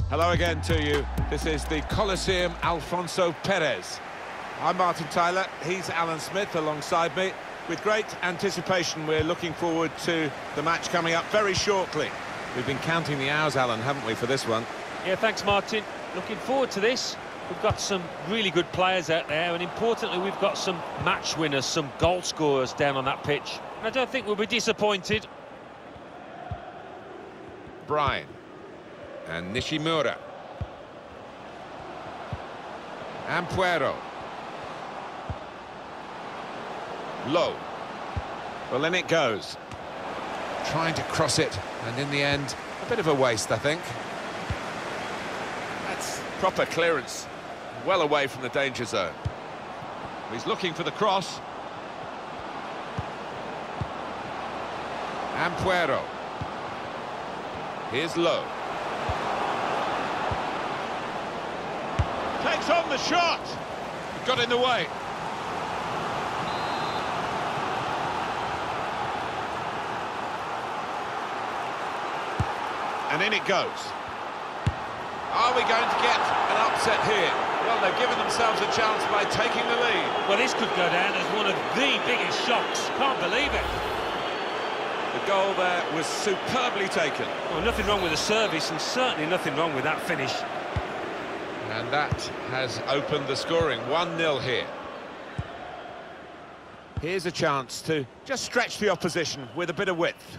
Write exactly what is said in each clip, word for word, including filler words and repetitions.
Hello again to you. This is the Coliseum Alfonso Perez. I'm Martin Tyler, he's Alan Smith alongside me. With great anticipation, we're looking forward to the match coming up very shortly. We've been counting the hours, Alan, haven't we, for this one? Yeah, thanks, Martin. Looking forward to this. We've got some really good players out there, and importantly, we've got some match winners, some goal scorers down on that pitch. And I don't think we'll be disappointed. Bryan. And Nishimura. Ampuero. Low. Well, in it goes. Trying to cross it, and in the end, a bit of a waste, I think. That's proper clearance. Well away from the danger zone. He's looking for the cross. Ampuero. Here's Low. Takes on the shot. Got in the way. And in it goes. Are we going to get an upset here? Well, they've given themselves a chance by taking the lead. Well, this could go down as one of the biggest shocks. Can't believe it. The goal there was superbly taken. Well, nothing wrong with the service, and certainly nothing wrong with that finish. And that has opened the scoring. one nil here. Here's a chance to just stretch the opposition with a bit of width.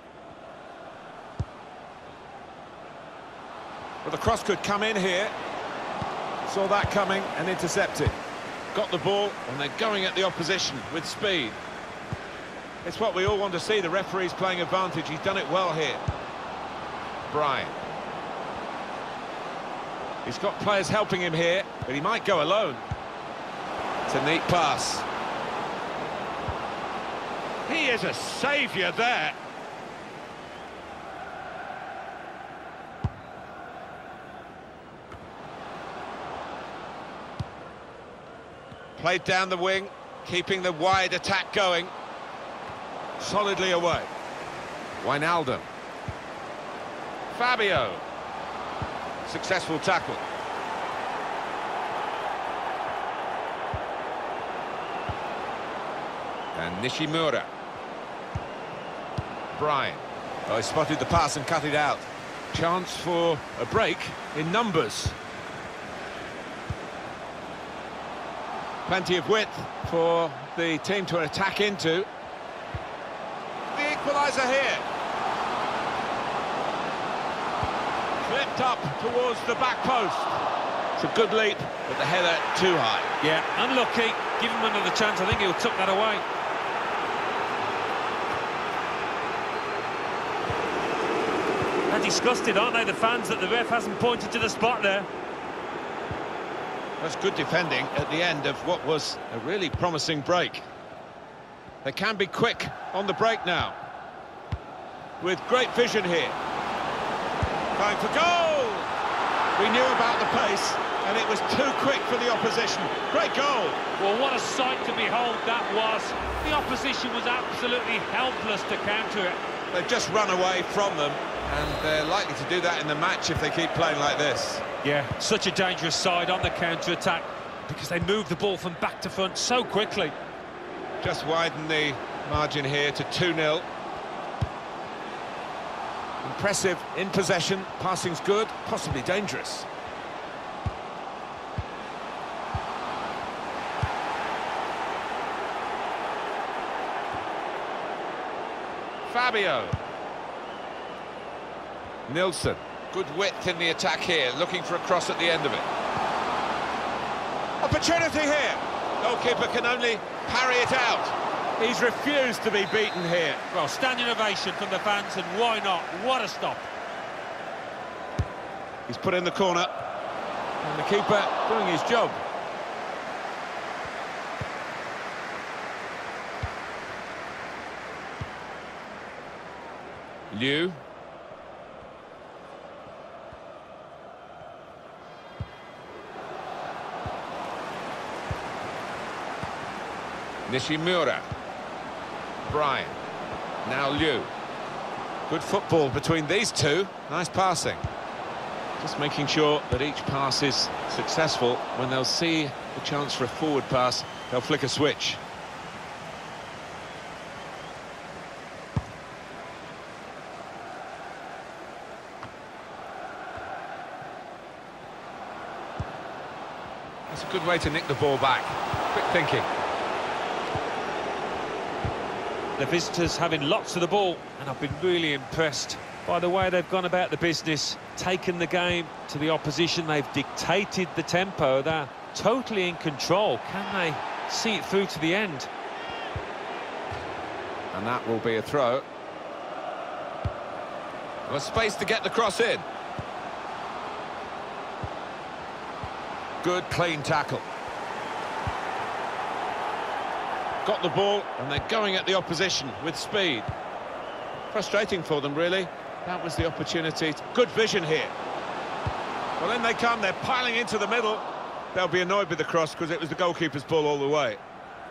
Well, the cross could come in here. Saw that coming and intercepted. Got the ball, and they're going at the opposition with speed. It's what we all want to see. The referee's playing advantage. He's done it well here. Bryan. He's got players helping him here, but he might go alone. It's a neat pass. He is a saviour there. Played down the wing, keeping the wide attack going. Solidly away. Wijnaldum. Fabio. Successful tackle. And Nishimura. Bryan. Oh, he spotted the pass and cut it out. Chance for a break in numbers. Plenty of width for the team to attack into. The equaliser here. Flipped up towards the back post. It's a good leap, but the header too high. Yeah, unlucky. Give him another chance. I think he'll tuck that away. They're disgusted, aren't they, the fans, that the ref hasn't pointed to the spot there. That's good defending at the end of what was a really promising break. They can be quick on the break now. With great vision here. Going for goal! We knew about the pace, and it was too quick for the opposition. Great goal! Well, what a sight to behold that was. The opposition was absolutely helpless to counter it. They've just run away from them, and they're likely to do that in the match if they keep playing like this. Yeah, such a dangerous side on the counter-attack, because they move the ball from back to front so quickly. Just widen the margin here to two nil. Impressive in possession, passing's good, possibly dangerous. Fabio. Nilsson. Good width in the attack here, looking for a cross at the end of it. Opportunity here. Goalkeeper can only parry it out. He's refused to be beaten here. Well, standing ovation from the fans, and why not? What a stop. He's put in the corner, and the keeper doing his job. Liu. Nishimura. Bryan. Now Liu. Good football between these two. Nice passing. Just making sure that each pass is successful. When they'll see the chance for a forward pass, they'll flick a switch. That's a good way to nick the ball back. Quick thinking. The visitors having lots of the ball, and I've been really impressed by the way they've gone about the business, taken the game to the opposition. They've dictated the tempo. They're totally in control. Can they see it through to the end? And that will be a throw. Well, space to get the cross in. Good, clean tackle. Got the ball, and they're going at the opposition with speed. Frustrating for them, really. That was the opportunity. Good vision here. Well, in they come. They're piling into the middle. They'll be annoyed with the cross because it was the goalkeeper's ball all the way.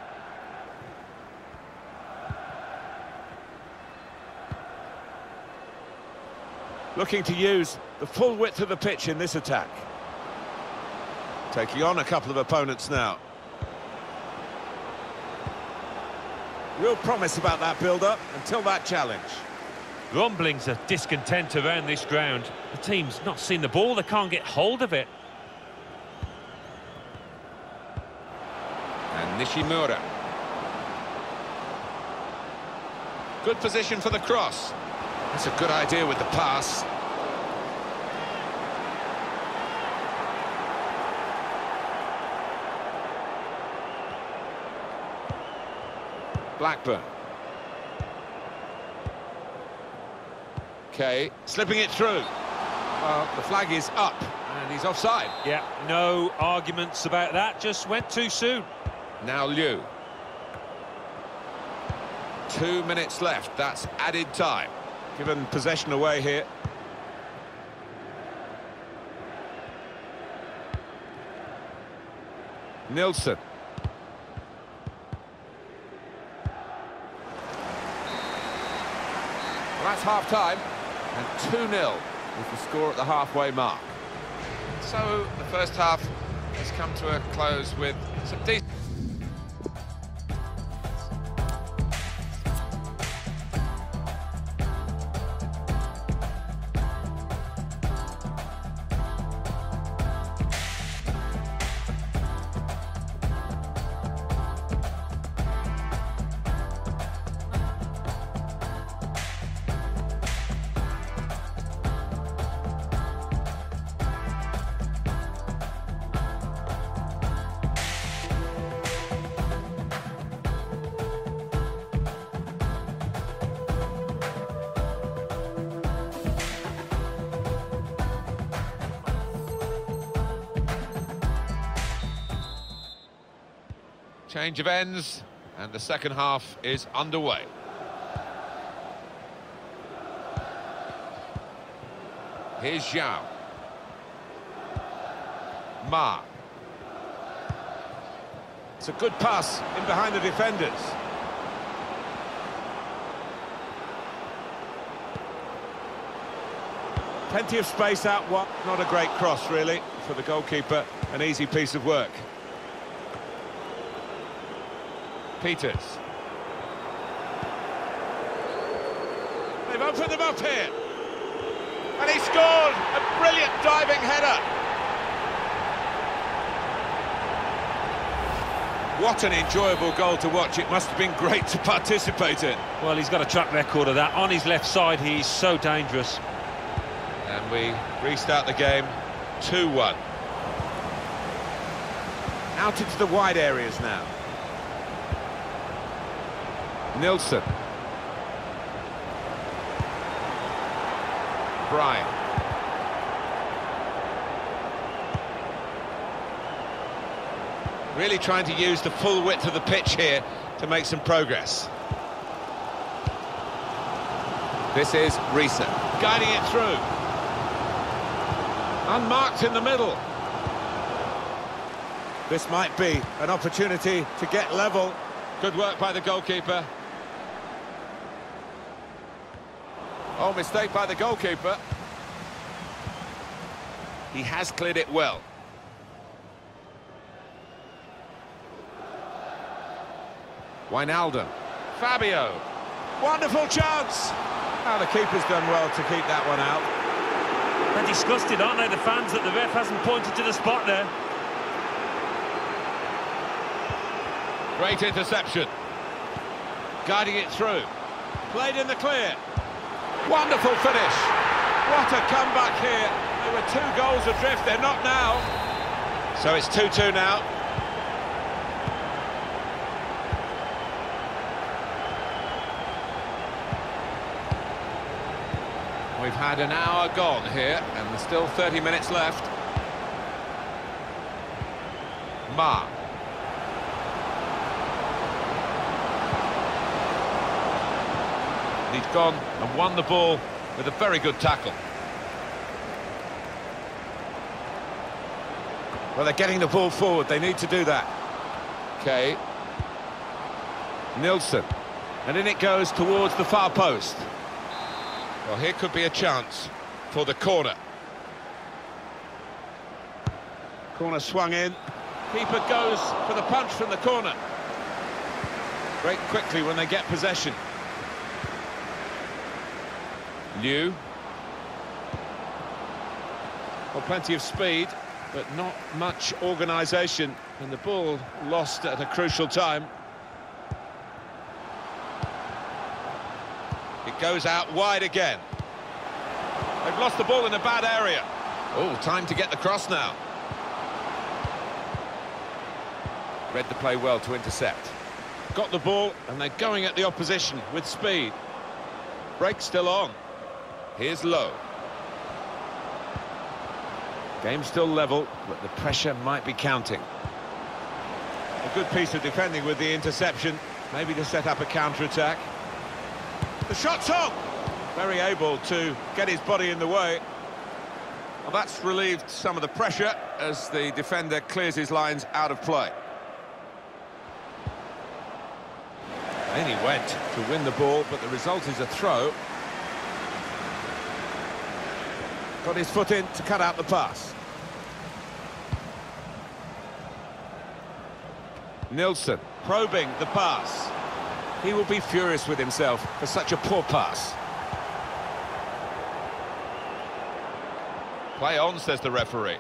Looking to use the full width of the pitch in this attack. Taking on a couple of opponents now. Real promise about that build-up until that challenge. Rumblings of discontent around this ground. The team's not seen the ball, they can't get hold of it. And Nishimura. Good position for the cross. That's a good idea with the pass. Blackburn. Okay, slipping it through. Well, the flag is up, and he's offside. Yeah, no arguments about that, just went too soon. Now Liu. Two minutes left, that's added time. Given possession away here. Nilsson. Well, that's half-time, and two nil is the score at the halfway mark. So the first half has come to a close with some decent... Change of ends, and the second half is underway. Here's Zhao. Ma. It's a good pass in behind the defenders. Plenty of space out wide. Not a great cross, really, for the goalkeeper. An easy piece of work. Peters. They've opened them up here. And he scored! A brilliant diving header. What an enjoyable goal to watch. It must have been great to participate in. Well, he's got a track record of that. On his left side, he's so dangerous. And we restart the game two one. Out into the wide areas now. Nilsson. Brian. Really trying to use the full width of the pitch here to make some progress. This is Risa. Guiding it through. Unmarked in the middle. This might be an opportunity to get level. Good work by the goalkeeper. Oh, mistake by the goalkeeper. He has cleared it well. Wijnaldum. Fabio. Wonderful chance! Now the keeper's done well to keep that one out. They're disgusted, aren't they, the fans, that the ref hasn't pointed to the spot there. Great interception. Guiding it through. Played in the clear. Wonderful finish. What a comeback here. They were two goals adrift, they're not now. So it's two two now. We've had an hour gone here, and there's still thirty minutes left. Ma. He's gone and won the ball with a very good tackle. Well, they're getting the ball forward, they need to do that. Okay. Nilsson. And in it goes towards the far post. Well, here could be a chance for the corner. Corner swung in. Keeper goes for the punch from the corner. Break quickly when they get possession. Liu. Well, plenty of speed, but not much organisation, and the ball lost at a crucial time. It goes out wide again. They've lost the ball in a bad area. Oh, time to get the cross now. Read the play well to intercept. Got the ball, and they're going at the opposition with speed. Break still on. Here's Lowe. Game still level, but the pressure might be counting. A good piece of defending with the interception, maybe to set up a counter-attack. The shot's on! Very able to get his body in the way. Well, that's relieved some of the pressure as the defender clears his lines out of play. In he went to win the ball, but the result is a throw. Got his foot in to cut out the pass. Nilsson probing the pass. He will be furious with himself for such a poor pass. Play on, says the referee.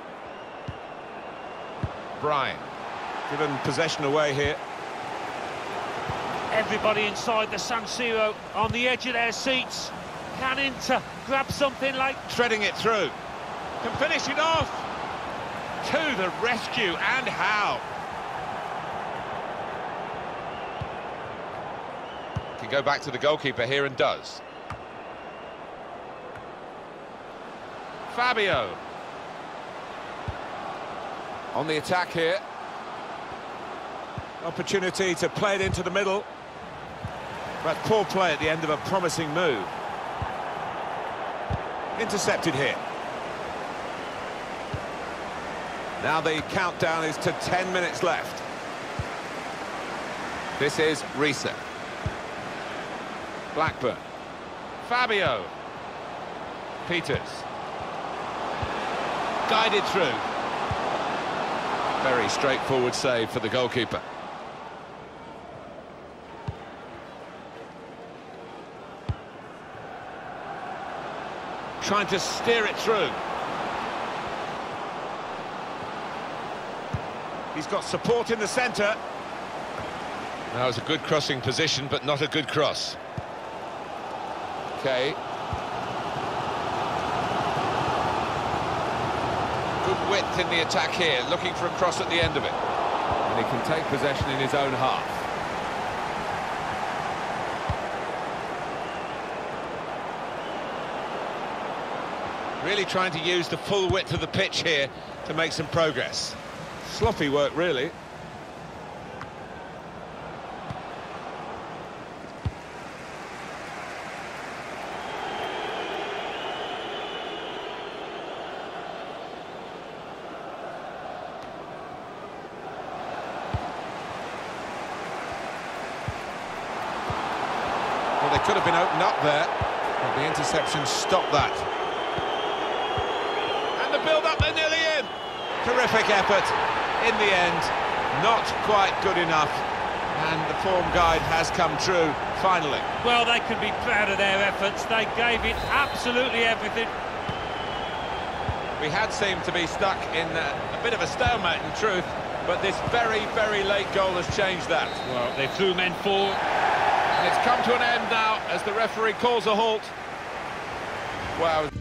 Bryan, given possession away here. Everybody inside the San Siro on the edge of their seats. Can Inter grab something like... Treading it through. Can finish it off. To the rescue, and how. Can go back to the goalkeeper here and does. Fabio. On the attack here. Opportunity to play it into the middle. But poor play at the end of a promising move. Intercepted here. Now the countdown is to ten minutes left. This is Riise. Blackburn. Fabio. Peters. Guided through. Very straightforward save for the goalkeeper. Trying to steer it through. He's got support in the centre. That was a good crossing position, but not a good cross. Okay. Good width in the attack here, looking for a cross at the end of it. And he can take possession in his own half. Really trying to use the full width of the pitch here to make some progress. Sloppy work, really. Well, they could have been opened up there, but the interception stopped that. Terrific effort. In the end, not quite good enough. And the form guide has come true, finally. Well, they can be proud of their efforts. They gave it absolutely everything. We had seemed to be stuck in a, a bit of a stalemate, in truth, but this very, very late goal has changed that. Well, they threw men forward. And it's come to an end now as the referee calls a halt. Wow.